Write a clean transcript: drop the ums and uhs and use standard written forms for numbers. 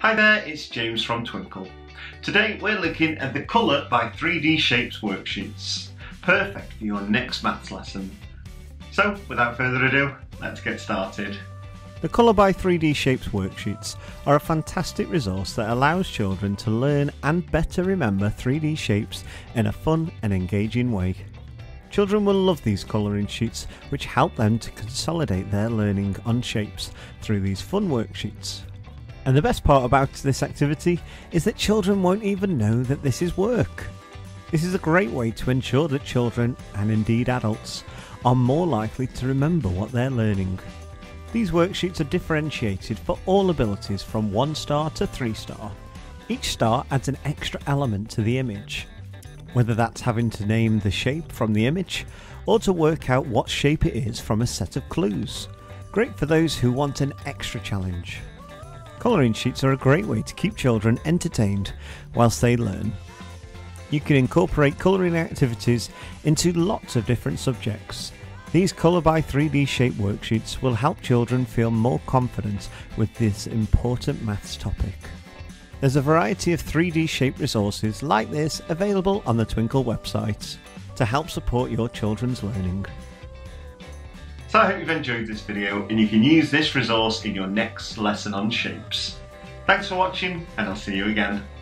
Hi there, it's James from Twinkl. Today we're looking at the Colour by 3D Shapes worksheets. Perfect for your next maths lesson. So without further ado, let's get started. The Colour by 3D Shapes worksheets are a fantastic resource that allows children to learn and better remember 3D shapes in a fun and engaging way. Children will love these colouring sheets, which help them to consolidate their learning on shapes through these fun worksheets. And the best part about this activity is that children won't even know that this is work. This is a great way to ensure that children, and indeed adults, are more likely to remember what they're learning. These worksheets are differentiated for all abilities from 1 star to 3 star. Each star adds an extra element to the image, whether that's having to name the shape from the image or to work out what shape it is from a set of clues. Great for those who want an extra challenge. Colouring sheets are a great way to keep children entertained whilst they learn. You can incorporate colouring activities into lots of different subjects. These Colour by 3D Shape worksheets will help children feel more confident with this important maths topic. There's a variety of 3D shape resources like this available on the Twinkl website to help support your children's learning. So I hope you've enjoyed this video and you can use this resource in your next lesson on shapes. Thanks for watching and I'll see you again.